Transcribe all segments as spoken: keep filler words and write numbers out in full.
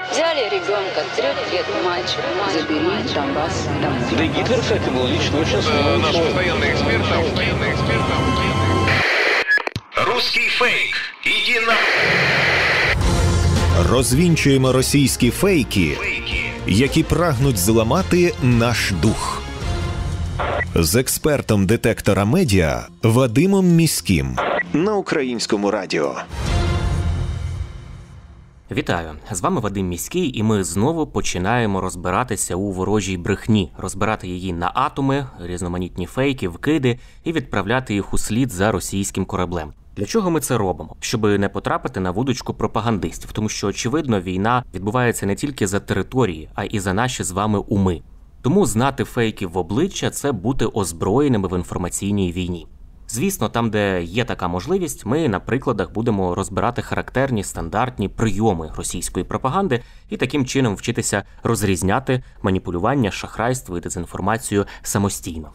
Взяли ребенка, трех лет мальчик, забери Донбасс домой. Да и Гитлер, кстати, был лично очень смелый Наш человек. постоянный эксперт, постоянный эксперт. Русский фейк. Иди на... Розвінчуємо російські фейки, які прагнуть зламати наш дух. З експертом детектора медіа Вадимом Міським на Українському радіо. Вітаю! З вами Вадим Міський, і ми знову починаємо розбиратися у ворожій брехні, розбирати її на атоми, різноманітні фейки, вкиди і відправляти їх у слід за російським кораблем. Для чого ми це робимо? Щоби не потрапити на вудочку пропагандистів, тому що, очевидно, війна відбувається не тільки за території, а і за наші з вами уми. Тому знати фейки в обличчя – це бути озброєними в інформаційній війні. Звісно, там, де є така можливість, ми на прикладах будемо розбирати характерні стандартні прийоми російської пропаганди і таким чином вчитися розрізняти маніпулювання, шахрайство і дезінформацію самостійно.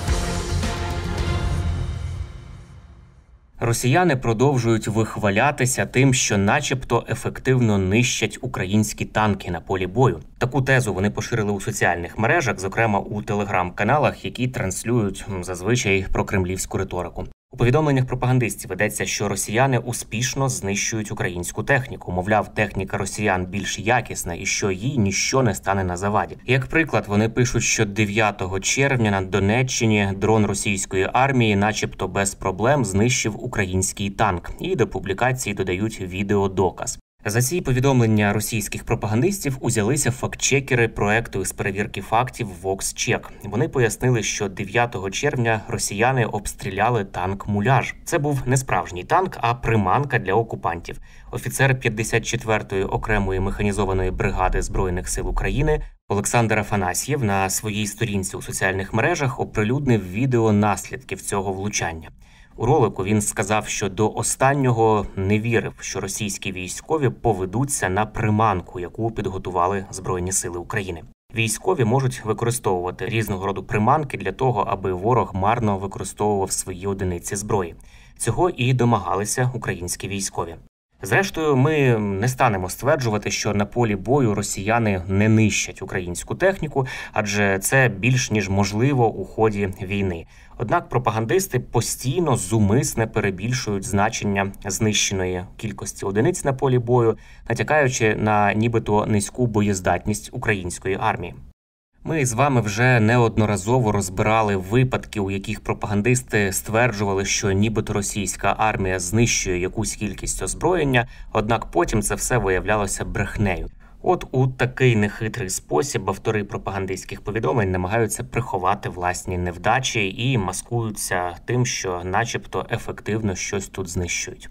Росіяни продовжують вихвалятися тим, що начебто ефективно нищать українські танки на полі бою. Таку тезу вони поширили у соціальних мережах, зокрема у телеграм-каналах, які транслюють зазвичай прокремлівську риторику. У повідомленнях пропагандистів ведеться, що росіяни успішно знищують українську техніку. Мовляв, техніка росіян більш якісна і що їй ніщо не стане на заваді. Як приклад, вони пишуть, що дев'ятого червня на Донеччині дрон російської армії начебто без проблем знищив український танк. І до публікації додають відеодоказ. За ці повідомлення російських пропагандистів узялися фактчекери проекту із перевірки фактів VoxCheck. Вони пояснили, що дев'ятого червня росіяни обстріляли танк «Муляж». Це був не справжній танк, а приманка для окупантів. Офіцер п'ятдесят четвертої окремої механізованої бригади Збройних сил України Олександр Афанасьєв на своїй сторінці у соціальних мережах оприлюднив відео наслідків цього влучання. У ролику він сказав, що до останнього не вірив, що російські військові поведуться на приманку, яку підготували Збройні сили України. Військові можуть використовувати різного роду приманки для того, аби ворог марно використовував свої одиниці зброї. Цього і домагалися українські військові. Зрештою, ми не станемо стверджувати, що на полі бою росіяни не нищать українську техніку, адже це більш ніж можливо у ході війни. Однак пропагандисти постійно зумисне перебільшують значення знищеної кількості одиниць на полі бою, натякаючи на нібито низьку боєздатність української армії. Ми з вами вже неодноразово розбирали випадки, у яких пропагандисти стверджували, що нібито російська армія знищує якусь кількість озброєння, однак потім це все виявлялося брехнею. От у такий нехитрий спосіб автори пропагандистських повідомлень намагаються приховати власні невдачі і маскуються тим, що начебто ефективно щось тут знищують.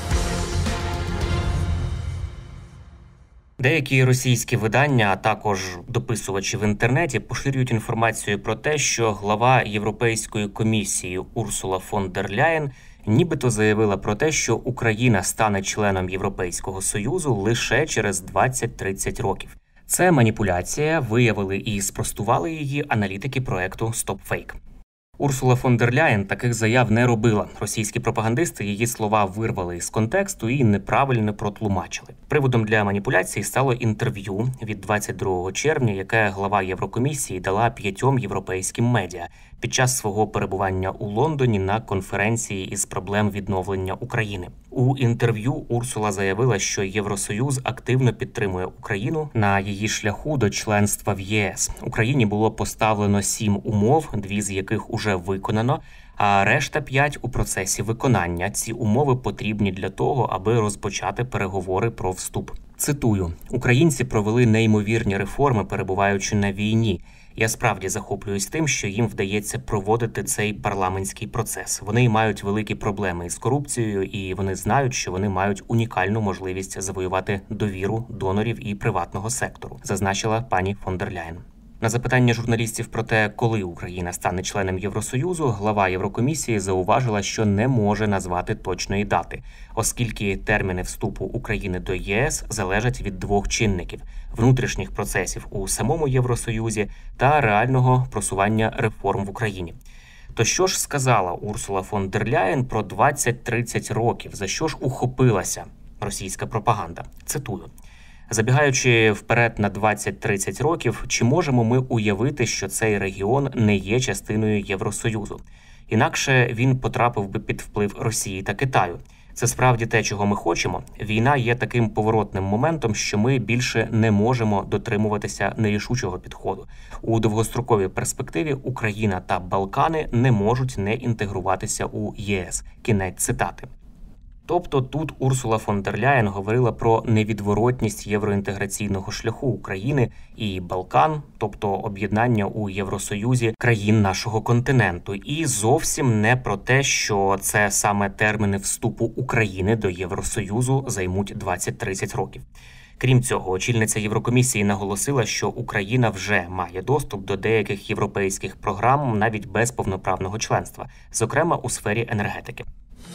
Деякі російські видання, а також дописувачі в інтернеті поширюють інформацію про те, що глава Європейської комісії Урсула фон дер Ляєн нібито заявила про те, що Україна стане членом Європейського Союзу лише через двадцять-тридцять років. Це маніпуляція, виявили і спростували її аналітики проекту StopFake. Урсула фон дер Ляєн таких заяв не робила. Російські пропагандисти її слова вирвали із контексту і неправильно протлумачили. Приводом для маніпуляції стало інтерв'ю від двадцять другого червня, яке глава Єврокомісії дала п'ятьом європейським медіа під час свого перебування у Лондоні на конференції із проблем відновлення України. У інтерв'ю Урсула заявила, що Євросоюз активно підтримує Україну на її шляху до членства в ЄС. Україні було поставлено сім умов, дві з яких уже виконано, а решта п'ять у процесі виконання. Ці умови потрібні для того, аби розпочати переговори про вступ. Цитую: «Українці провели неймовірні реформи, перебуваючи на війні. Я справді захоплююсь тим, що їм вдається проводити цей парламентський процес. Вони мають великі проблеми із корупцією, і вони знають, що вони мають унікальну можливість завоювати довіру донорів і приватного сектору», зазначила пані фон дер Ляєн. На запитання журналістів про те, коли Україна стане членом Євросоюзу, глава Єврокомісії зауважила, що не може назвати точної дати, оскільки терміни вступу України до ЄС залежать від двох чинників – внутрішніх процесів у самому Євросоюзі та реального просування реформ в Україні. То що ж сказала Урсула фон дер Ляєн про двадцять-тридцять років, за що ж ухопилася російська пропаганда? Цитую. Забігаючи вперед на двадцять-тридцять років, чи можемо ми уявити, що цей регіон не є частиною Євросоюзу? Інакше він потрапив би під вплив Росії та Китаю. Це справді те, чого ми хочемо. Війна є таким поворотним моментом, що ми більше не можемо дотримуватися нерішучого підходу. У довгостроковій перспективі Україна та Балкани не можуть не інтегруватися у ЄС. Кінець цитати. Тобто тут Урсула фон дер Ляєн говорила про невідворотність євроінтеграційного шляху України і Балкан, тобто об'єднання у Євросоюзі країн нашого континенту. І зовсім не про те, що це саме терміни вступу України до Євросоюзу займуть двадцять-тридцять років. Крім цього, очільниця Єврокомісії наголосила, що Україна вже має доступ до деяких європейських програм навіть без повноправного членства, зокрема у сфері енергетики.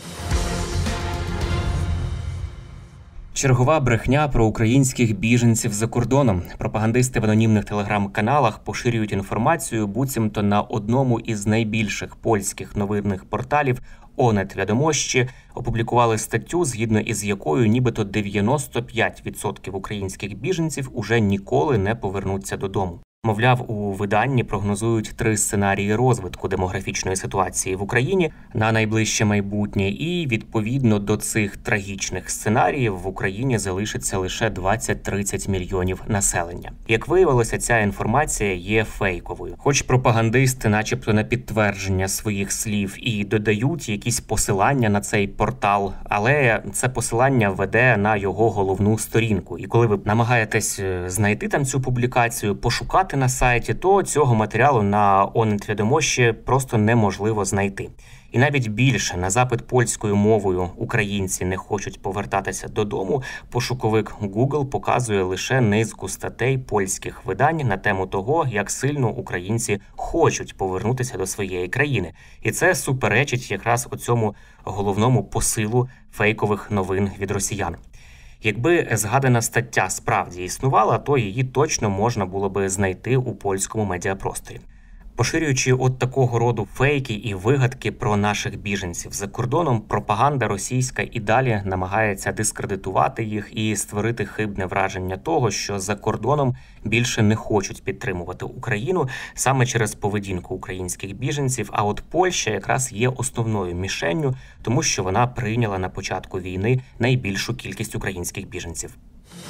Чергова брехня про українських біженців за кордоном. Пропагандисти в анонімних телеграм-каналах поширюють інформацію, буцімто на одному із найбільших польських новинних порталів «Онет Вядомощі» опублікували статтю, згідно із якою нібито дев'яносто п'ять відсотків українських біженців уже ніколи не повернуться додому. Мовляв, у виданні прогнозують три сценарії розвитку демографічної ситуації в Україні на найближче майбутнє, і відповідно до цих трагічних сценаріїв в Україні залишиться лише двадцять-тридцять мільйонів населення. Як виявилося, ця інформація є фейковою. Хоч пропагандисти начебто на підтвердження своїх слів і додають якісь посилання на цей портал, але це посилання веде на його головну сторінку. І коли ви намагаєтесь знайти там цю публікацію, пошукати на сайті, то цього матеріалу на «Онет Вядомощі» просто неможливо знайти. І навіть більше, на запит польською мовою «Українці не хочуть повертатися додому», пошуковик Google показує лише низку статей польських видань на тему того, як сильно українці хочуть повернутися до своєї країни. І це суперечить якраз оцьому головному посилу фейкових новин від росіян. Якби згадана стаття справді існувала, то її точно можна було би знайти у польському медіапросторі. Поширюючи от такого роду фейки і вигадки про наших біженців за кордоном, пропаганда російська і далі намагається дискредитувати їх і створити хибне враження того, що за кордоном більше не хочуть підтримувати Україну саме через поведінку українських біженців, а от Польща якраз є основною мішенню, тому що вона прийняла на початку війни найбільшу кількість українських біженців.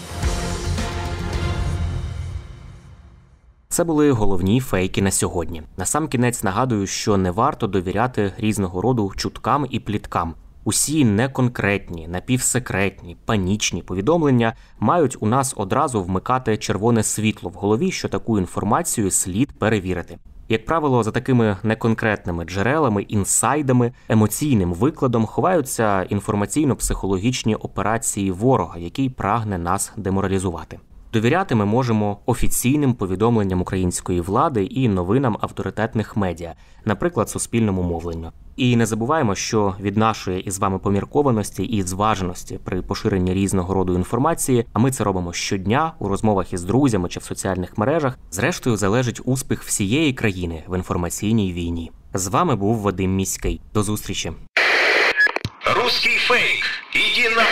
Це були головні фейки на сьогодні. Насамкінець нагадую, що не варто довіряти різного роду чуткам і пліткам. Усі неконкретні, напівсекретні, панічні повідомлення мають у нас одразу вмикати червоне світло в голові, що таку інформацію слід перевірити. Як правило, за такими неконкретними джерелами, інсайдами, емоційним викладом ховаються інформаційно-психологічні операції ворога, який прагне нас деморалізувати. Довіряти ми можемо офіційним повідомленням української влади і новинам авторитетних медіа, наприклад, суспільному мовленню. І не забуваємо, що від нашої із вами поміркованості і зваженості при поширенні різного роду інформації, а ми це робимо щодня у розмовах із друзями чи в соціальних мережах, зрештою залежить успіх всієї країни в інформаційній війні. З вами був Вадим Міський. До зустрічі. Русський фейк. Іди на...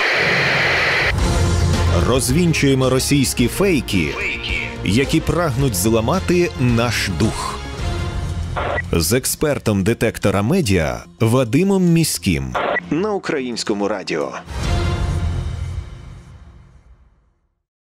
Розвінчуємо російські фейки, які прагнуть зламати наш дух. З експертом детектора медіа Вадимом Міським на Українському радіо.